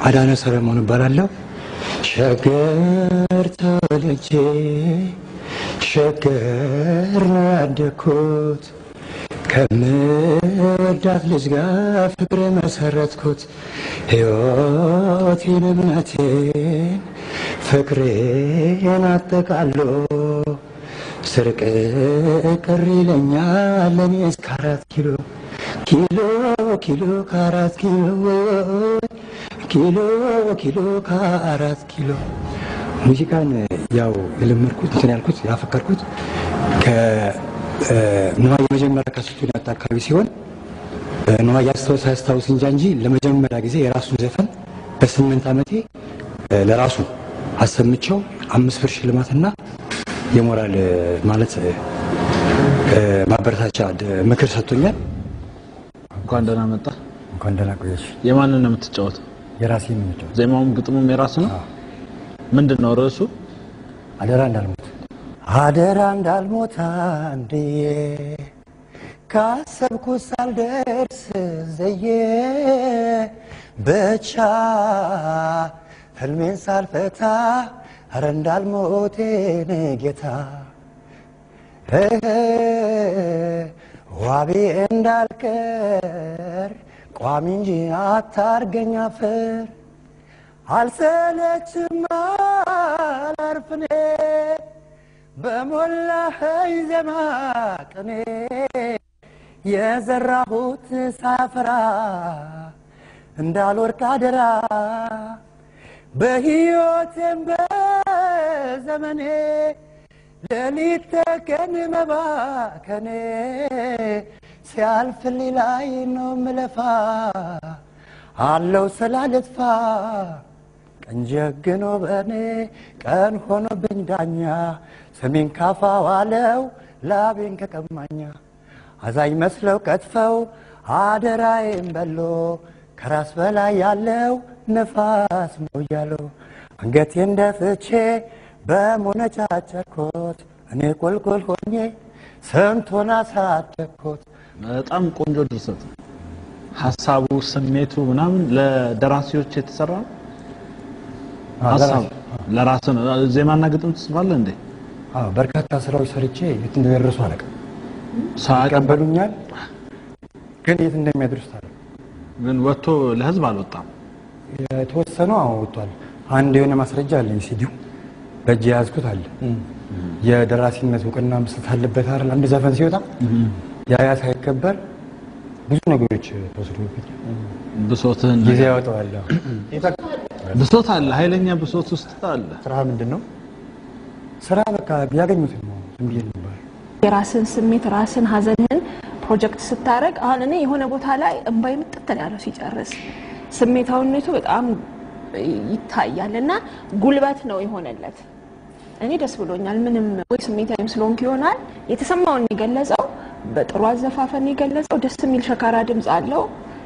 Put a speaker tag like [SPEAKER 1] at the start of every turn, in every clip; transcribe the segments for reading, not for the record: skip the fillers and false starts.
[SPEAKER 1] አዳነ ሰለሞን እባላለሁ ሸገር ተወልጄ ሸገር ያደግኩት ከምወዳት ልጅ ጋር ፍቅር መሰረትኩት ሕይወቴን እምነቴን ፍቅሬን አጠቃሎ ስርቅ ቅር ይለኛል እኔ እስከ 4 ኪሎ ከ4 ኪሎ ከ4 ኪሎ ሙዚቃን ያው የለመድኩት እንትን ያልኩት ያፈከርኩት ከነዋይ የመጀመሪያ ከስቱን አካባቢ ሲሆን ነዋይ ያስታውስ እንጂ ለመጀመሪያ ጊዜ የራሱን ዘፈን በ8 ዓመቴ ለራሱ አሰምቸው 5 ብር ሽልማትና የሞራል ማለት ማበረታቻ ምክር ሰጥቶኛል።
[SPEAKER 2] እንኳን ደህና መጣ።
[SPEAKER 1] እንኳን ደህና ቆየሽ።
[SPEAKER 2] የማንን ነው የምትጫወተው?
[SPEAKER 1] የራሴን ነው የምጫወተው።
[SPEAKER 2] ዜማውም ግጥሙም የራስ ነው? ምንድነው ርዕሱ?
[SPEAKER 1] አደራ እንዳልሞት አንዴ ካሰብኩት ሳልደርስ ዘዬ ብቻ ህልሜን ሳልፈታ ኧረ እንዳልሞት ጌታ ዋቢ እንዳልቀር ቋሚ እንጂ አታርገኝ አፈር አልሰለችም አላርፍኔ በሞላኸኝ ዜማ ቅኔ የዘራሁት ሳፈራ እንዳልወርቅ አደራ በሕይወቴም በዘመኔ ሌሊት ተቀን መባከኔ ሲያልፍልኝ ላይ ነው ምለፋ አለው ስላልጥፋ ቀን ጀግኖ በኔ ቀን ሆኖብኝ ዳኛ ስሜን ካፋ ዋለው ላቤን ከቀማኛ አዛኝ መስለው ቀጥፈው አደራዬን በሎ ከራስ በላይ ያለው ነፋስ ነው ያለው አንገቴን ደፍቼ በሞነጫጨርኩት እኔ ቆልቆል ሆኜ ስንቱን አሳደግኩት።
[SPEAKER 2] በጣም ቆንጆ ድርሰት ሐሳቡ ስሜቱ ምናምን ለደራሲዎች የተሰራ ሐሳብ ለራስ ነው። ዜማና ግጥም ትጽፋለህ እንዴ?
[SPEAKER 1] አዎ በርካታ ስራዎች ሰርቼ የት እንደደረሱ አላውቅም። ሳቀበሉኛል ግን የት እንደሚያደርሱ ታዲያ
[SPEAKER 2] ግን ወጥቶ ለህዝብ አልወጣም።
[SPEAKER 1] የተወሰነው ወጥቷል። አንድ የሆነ ማስረጃ አለኝ ሲዲው በእጅ ያዝኩት አለ የደራሲነት እውቅና መስጠት አለበት አይደል? አንድ ዘፈን ሲወጣ ያ ሳይከበር ብዙ ነገሮች ተወስዶብኝ
[SPEAKER 2] ብሶትህን
[SPEAKER 1] ጊዜ ያወጣዋል።
[SPEAKER 2] ብሶት አለ፣ ኃይለኛ ብሶት ውስጥ አለ።
[SPEAKER 1] ስራ ምንድነው? ስራ በቃ ቢያገኙት ነው ዝም ብዬ ነበር።
[SPEAKER 3] የራስን ስሜት ራስን ሀዘንን ፕሮጀክት ስታረግ አሁን እኔ የሆነ ቦታ ላይ እንባይ ምጥተን ያለው ሲጨርስ ስሜታውነቱ በጣም ይታያልና ጉልበት ነው የሆነለት። እኔ ደስ ብሎኛል። ምንም ወይ ስሜታዊም ስለሆንኩ ይሆናል የተሰማውን የገለጸው በጥሩ አዘፋፈን የገለጸው ደስ የሚል ሸካራ ድምጽ አለው።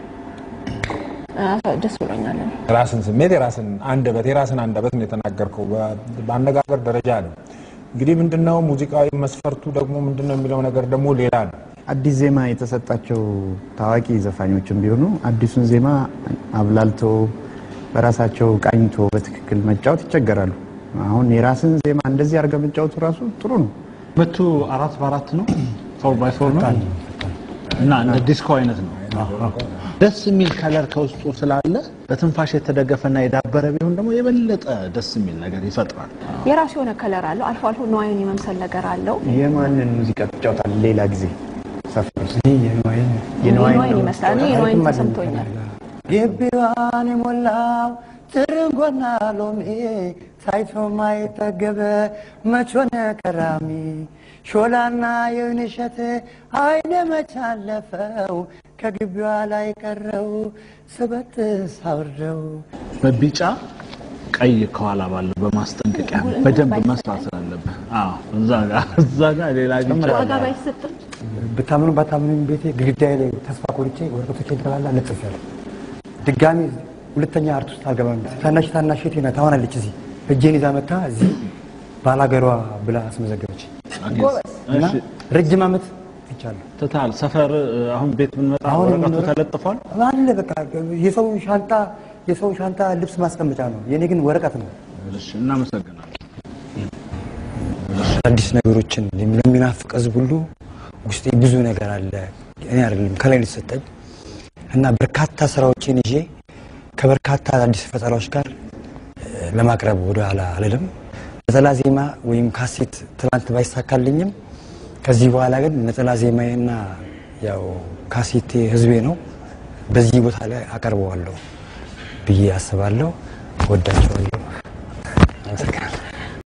[SPEAKER 3] ደስ ብሎኛል።
[SPEAKER 4] ራስን ስሜት የራስን አንደበት ነው የተናገርከው በአነጋገር ደረጃ ነው። እንግዲህ ምንድነው ሙዚቃዊ መስፈርቱ ደግሞ ምንድነው የሚለው ነገር ደግሞ ሌላ ነው።
[SPEAKER 5] አዲስ ዜማ የተሰጣቸው ታዋቂ ዘፋኞችም ቢሆኑ አዲሱን ዜማ አብላልቶ በራሳቸው ቃኝቶ በትክክል መጫወት ይቸገራሉ። አሁን የራስን ዜማ እንደዚህ አርገ መጫወቱ ራሱ ጥሩ ነው።
[SPEAKER 2] መቱ 4x4 ነው 4x4 ነው እና እንደ ዲስኮ አይነት ነው። ደስ የሚል ከለር ከውስጡ ስላለ በትንፋሽ የተደገፈና የዳበረ ቢሆን ደግሞ የበለጠ ደስ የሚል ነገር ይፈጥራል።
[SPEAKER 3] የራሱ የሆነ ከለር አለው። አልፎ አልፎ ነዋይን የመምሰል ነገር አለው።
[SPEAKER 5] የማንን ሙዚቃ ትጫወታለህ? ሌላ ጊዜ ሰፈርስ
[SPEAKER 3] የነዋይን ይመስላል። የነዋይን ተሰምቶኛል።
[SPEAKER 1] ግቢዋን የሞላው ትርንጎና ሎሚ ታይቶ ማይጠገብ መች ሆነ ከራሚ ሾላና የውንሸት አይነ መች አለፈው ከግቢዋ ላይ ቀረው ስበት ሳውርደው
[SPEAKER 2] በቢጫ ቀይ ከኋላ ባለው በማስጠንቀቂያ በደንብ መስራት አለበት። አዎ እዛ ጋር ሌላ ቢጫ
[SPEAKER 3] ዋጋ ባይሰጥም
[SPEAKER 1] በታምኑ ባታምኑ ቤቴ ግድግዳዬ ላይ ተስፋ ቆርጬ ወረቀቶቼን ተላላ ለጥፌያለሁ። ድጋሚ ሁለተኛ አርት ውስጥ አልገባም። ታናሽ እህቴ ናት ታወናለች። እዚህ እጄን ይዛ መታ እዚህ ባላገሯ ብላ አስመዘገበች። እና ረጅም ዓመት ይቻላል
[SPEAKER 2] ተታል ሰፈር አሁን ቤት ምን መጣ ወረቀቱ ተለጥፏል
[SPEAKER 1] አለ። በቃ የሰው ሻንጣ የሰው ሻንጣ ልብስ ማስቀመጫ ነው፣ የኔ ግን ወረቀት ነው።
[SPEAKER 2] እሺ እናመሰግናለን።
[SPEAKER 1] አዲስ ነገሮችን ለሚናፍቅ ህዝብ ሁሉ ውስጤ ብዙ ነገር አለ። እኔ አይደለም ከላይ የተሰጠኝ እና በርካታ ስራዎችን ይዤ ከበርካታ አዲስ ፈጠራዎች ጋር ለማቅረብ ወደ ኋላ አልልም። ነጠላ ዜማ ወይም ካሴት ትላንት ባይሳካልኝም ከዚህ በኋላ ግን ነጠላ ዜማዬና ያው ካሴቴ ህዝቤ ነው። በዚህ ቦታ ላይ አቀርበዋለሁ ብዬ አስባለሁ። ወዳቸዋለሁ።